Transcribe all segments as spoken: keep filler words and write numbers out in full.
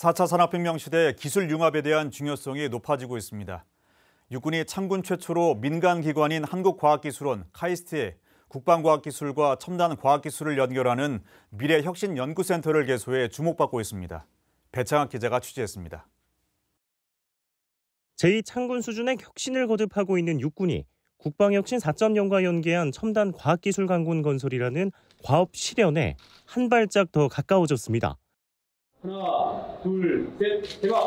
사 차 산업혁명 시대 기술 융합에 대한 중요성이 높아지고 있습니다. 육군이 창군 최초로 민간기관인 한국과학기술원 카이스트에 국방과학기술과 첨단과학기술을 연결하는 미래혁신연구센터를 개소해 주목받고 있습니다. 배창학 기자가 취재했습니다. 제이 창군 수준의 혁신을 거듭하고 있는 육군이 국방혁신 사 점 영과 연계한 첨단 과학기술 강군 건설이라는 과업 실현에 한 발짝 더 가까워졌습니다. 하나, 둘, 셋, 대박!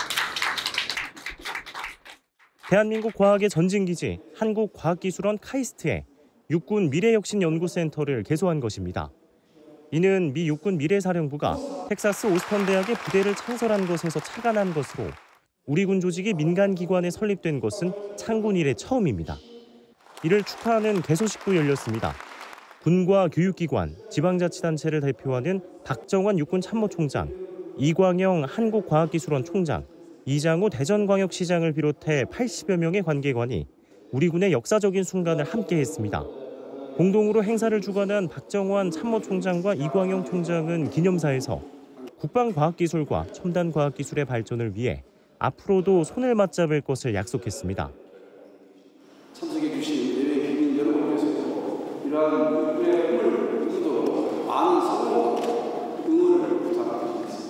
대한민국 과학의 전진기지 한국과학기술원 카이스트에 육군 미래혁신연구센터를 개소한 것입니다. 이는 미 육군 미래사령부가 텍사스 오스턴 대학의 부대를 창설한 것에서 착안한 것으로 우리 군 조직이 민간기관에 설립된 것은 창군 이래 처음입니다. 이를 축하하는 개소식도 열렸습니다. 군과 교육기관, 지방자치단체를 대표하는 박정환 육군 참모총장, 이광영 한국과학기술원 총장, 이장우 대전광역시장을 비롯해 팔십여 명의 관계관이 우리 군의 역사적인 순간을 함께했습니다. 공동으로 행사를 주관한 박정환 참모총장과 이광영 총장은 기념사에서 국방과학기술과 첨단과학기술의 발전을 위해 앞으로도 손을 맞잡을 것을 약속했습니다. 참석해 주신 예외 국민 여러분께서도 이러한 육군의 꿈을 이루도록 많은 성원과 응원을 부탁드리겠습니다.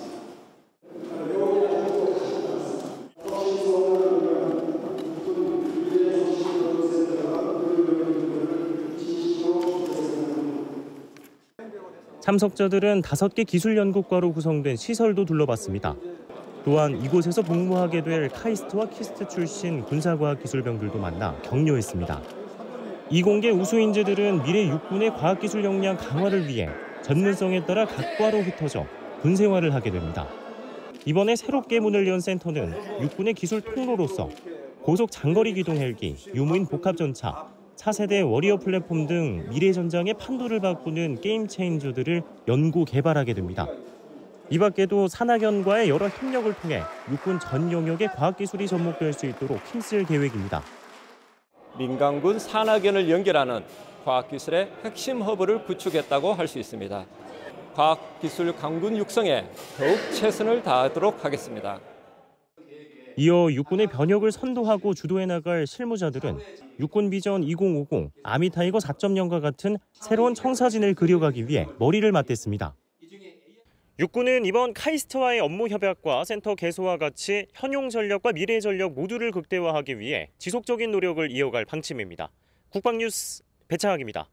참석자들은 다섯 개 기술연구과로 구성된 시설도 둘러봤습니다. 또한 이곳에서 복무하게 될 카이스트와 키스트 출신 군사과학기술병들도 만나 격려했습니다. 이공계 우수인재들은 미래 육군의 과학기술 역량 강화를 위해 전문성에 따라 각 과로 흩어져 군생활을 하게 됩니다. 이번에 새롭게 문을 연 센터는 육군의 기술 통로로서 고속 장거리 기동 헬기, 유무인 복합전차, 차세대 워리어 플랫폼 등 미래 전장의 판도를 바꾸는 게임 체인저들을 연구 개발하게 됩니다. 이 밖에도 산학연과의 여러 협력을 통해 육군 전 영역의 과학기술이 접목될 수 있도록 힘쓸 계획입니다. 민간군 산학연을 연결하는 과학기술의 핵심 허브를 구축했다고 할 수 있습니다. 과학기술 강군 육성에 더욱 최선을 다하도록 하겠습니다. 이어 육군의 변혁을 선도하고 주도해 나갈 실무자들은 육군 비전 이천오십, 아미타이거 사 점 영과 같은 새로운 청사진을 그려가기 위해 머리를 맞댔습니다. 육군은 이번 카이스트와의 업무 협약과 센터 개소와 같이 현용 전력과 미래 전력 모두를 극대화하기 위해 지속적인 노력을 이어갈 방침입니다. 국방뉴스 배창학입니다.